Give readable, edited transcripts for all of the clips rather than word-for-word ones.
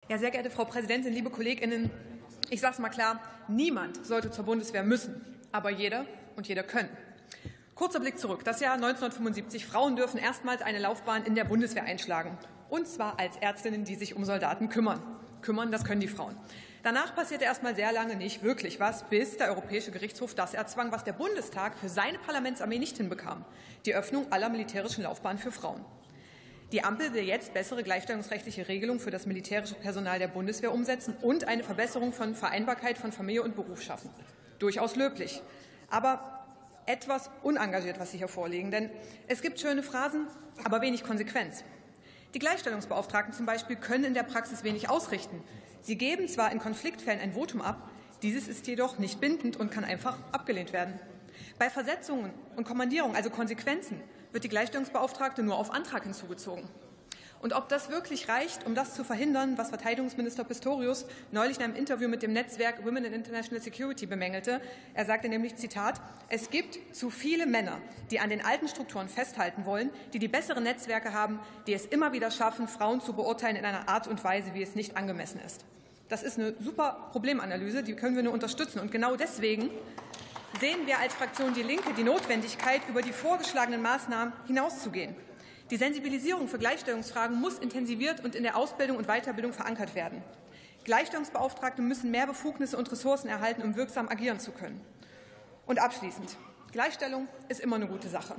Ja, sehr geehrte Frau Präsidentin, liebe KollegInnen, ich sage es mal klar, niemand sollte zur Bundeswehr müssen, aber jeder und jeder können. Kurzer Blick zurück. Das Jahr 1975. Frauen dürfen erstmals eine Laufbahn in der Bundeswehr einschlagen. Und zwar als Ärztinnen, die sich um Soldaten kümmern. Kümmern, das können die Frauen. Danach passierte erst mal sehr lange nicht wirklich was, bis der Europäische Gerichtshof das erzwang, was der Bundestag für seine Parlamentsarmee nicht hinbekam: die Öffnung aller militärischen Laufbahnen für Frauen. Die Ampel will jetzt bessere gleichstellungsrechtliche Regelungen für das militärische Personal der Bundeswehr umsetzen und eine Verbesserung von Vereinbarkeit von Familie und Beruf schaffen. Durchaus löblich, aber etwas unengagiert, was Sie hier vorlegen. Denn es gibt schöne Phrasen, aber wenig Konsequenz. Die Gleichstellungsbeauftragten zum Beispiel können in der Praxis wenig ausrichten. Sie geben zwar in Konfliktfällen ein Votum ab, dieses ist jedoch nicht bindend und kann einfach abgelehnt werden. Bei Versetzungen und Kommandierungen, also Konsequenzen, wird die Gleichstellungsbeauftragte nur auf Antrag hinzugezogen. Und ob das wirklich reicht, um das zu verhindern, was Verteidigungsminister Pistorius neulich in einem Interview mit dem Netzwerk Women in International Security bemängelte. Er sagte nämlich, Zitat, es gibt zu viele Männer, die an den alten Strukturen festhalten wollen, die bessere Netzwerke haben, die es immer wieder schaffen, Frauen zu beurteilen in einer Art und Weise, wie es nicht angemessen ist. Das ist eine super Problemanalyse, die können wir nur unterstützen. Und genau deswegen sehen wir als Fraktion Die Linke die Notwendigkeit, über die vorgeschlagenen Maßnahmen hinauszugehen. Die Sensibilisierung für Gleichstellungsfragen muss intensiviert und in der Ausbildung und Weiterbildung verankert werden. Gleichstellungsbeauftragte müssen mehr Befugnisse und Ressourcen erhalten, um wirksam agieren zu können. Und abschließend: Gleichstellung ist immer eine gute Sache.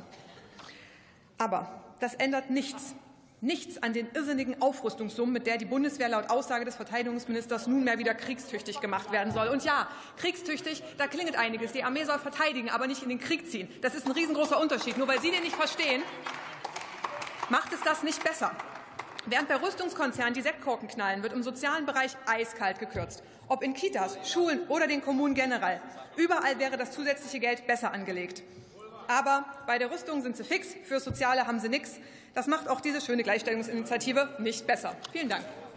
Aber das ändert nichts an den irrsinnigen Aufrüstungssummen, mit der die Bundeswehr laut Aussage des Verteidigungsministers nunmehr wieder kriegstüchtig gemacht werden soll. Und ja, kriegstüchtig, da klingelt einiges. Die Armee soll verteidigen, aber nicht in den Krieg ziehen. Das ist ein riesengroßer Unterschied. Nur weil Sie den nicht verstehen, macht es das nicht besser. Während bei Rüstungskonzernen die Sektkorken knallen, wird im sozialen Bereich eiskalt gekürzt. Ob in Kitas, Schulen oder den Kommunen generell. Überall wäre das zusätzliche Geld besser angelegt. Aber bei der Rüstung sind sie fix, für Soziale haben sie nichts. Das macht auch diese schöne Gleichstellungsinitiative nicht besser. Vielen Dank.